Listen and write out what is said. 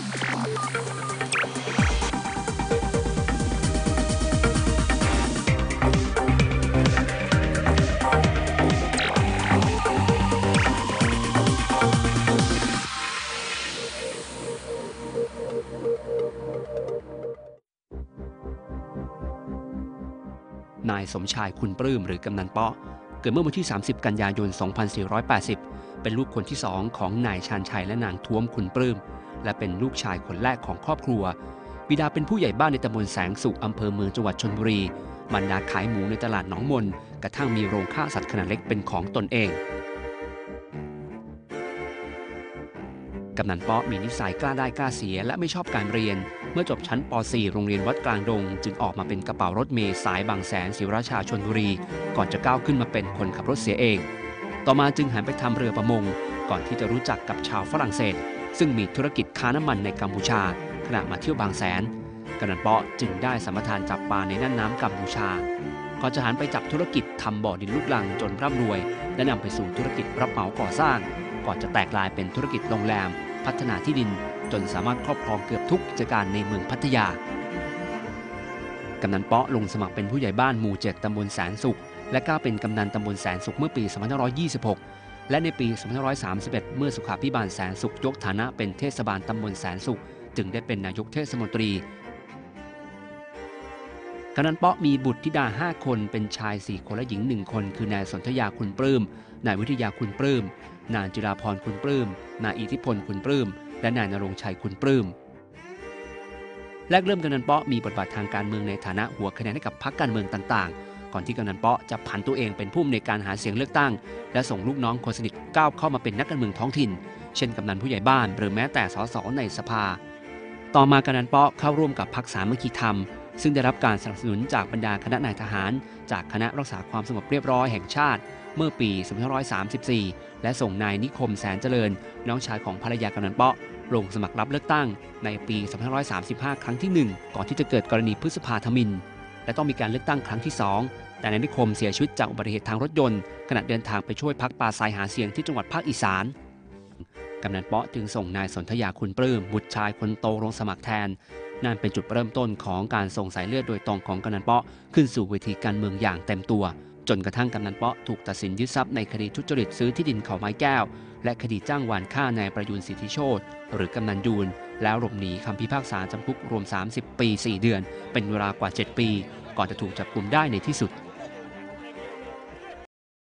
นายสมชายคุณปลื้มหรือกำนันเปาะเกิดเมื่อวันที่ 30 กันยายน 2480 เป็นลูกคนที่2ของนายชาญชัยและนางท้วมคุณปลื้มและเป็นลูกชายคนแรกของครอบครัวบิดาเป็นผู้ใหญ่บ้านในตำบลแสงสุขอำเภอเมืองจังหวัดชลบุรีมารดาขายหมูในตลาดหนองมนกระทั่งมีโรงฆ่าสัตว์ขนาดเล็กเป็นของตนเองกำนันเปาะมีนิสัยกล้าได้กล้าเสียและไม่ชอบการเรียนเมื่อจบชั้นป .4 โรงเรียนวัดกลางดงจึงออกมาเป็นกระเป๋ารถเมล์สายบางแสนศรีราชาชลบุรีก่อนจะก้าวขึ้นมาเป็นคนขับรถเสียเองต่อมาจึงหันไปทำเรือประมงก่อนที่จะรู้จักกับชาวฝรั่งเศสซึ่งมีธุรกิจค้าน้ำมันในกัมพูชาขณะมาเที่ยวบางแสนกำนันเปาะจึงได้สัมปทานจับปลาในน่านน้ำกัมพูชาก่อนจะหันไปจับธุรกิจทำบ่อดินลูกรังจนร่ำรวยและนำไปสู่ธุรกิจรับเหมาก่อสร้างก่อนจะแตกลายเป็นธุรกิจโรงแรมพัฒนาที่ดินจนสามารถครอบครองเกือบทุกกิจการในเมืองพัทยากำนันเปาะลงสมัครเป็นผู้ใหญ่บ้านหมู่ 7 ตำบลแสนสุขและก้าวเป็นกำนันตำบลแสนสุขเมื่อปี 2526 และในปี 2531 เมื่อสุขาภิบาลแสนสุขยกฐานะเป็นเทศบาลตำบลแสนสุขจึงได้เป็นนายกเทศมนตรีกำนันเปาะมีบุตรธิดา 5 คนเป็นชาย 4 คนและหญิง 1 คนคือนายสนธยาคุณปลื้มนายวิทยาคุณปลื้มนางจิราพรคุณปลื้มนายอิทธิพลคุณปลื้มและนายณรงค์ชัยคุณปลื้มแรกเริ่มกำนันเปาะมีบทบาททางการเมืองในฐานะหัวคะแนนให้กับพรรคการเมืองต่างๆก่อนที่กำนันเปาะจะผันตัวเองเป็นผู้อำนวยการหาเสียงเลือกตั้งและส่งลูกน้องคนสนิทก้าวเข้ามาเป็นนักการเมืองท้องถิ่นเช่นกำนันผู้ใหญ่บ้านหรือแม้แต่สสในสภาต่อมากำนันเปาะเข้าร่วมกับพรรคสามัคคีธรรมซึ่งได้รับการสนับสนุนจากบรรดาคณะนายทหารจากคณะรักษาความสงบเรียบร้อยแห่งชาติเมื่อปี 2534 และส่งนายนิคมแสนเจริญน้องชายของภรรยากำนันเปาะลงสมัครรับเลือกตั้งในปี 2535 ครั้งที่ 1 ก่อนที่จะเกิดกรณีพฤษภาธมิฬและต้องมีการเลือกตั้งครั้งที่ 2 แต่นายนิคมเสียชีวิตจากอุบัติเหตุทางรถยนต์ขณะเดินทางไปช่วยพรรคปราศรัยหาเสียงที่จังหวัดภาคอีสานกำนันเปาะจึงส่งนายสนธยาคุณปลื้มบุตรชายคนโตลงสมัครแทนนั่นเป็นจุดเริ่มต้นของการส่งสายเลือดโดยตรงของกำนันเปาะขึ้นสู่เวทีการเมืองอย่างเต็มตัวจนกระทั่งกำนันเปาะถูกตัดสินยึดทรัพย์ในคดีทุจริตซื้อที่ดินเขาไม้แก้วและคดีจ้างวานฆ่านายประยูนสิทธิโชติหรือกำนันยูนแล้วหลบหนีคำพิพากษาจำคุกรวม30 ปี 4 เดือนเป็นเวลากว่า 7 ปีก่อนจะถูกจับกุมได้ในที่สุด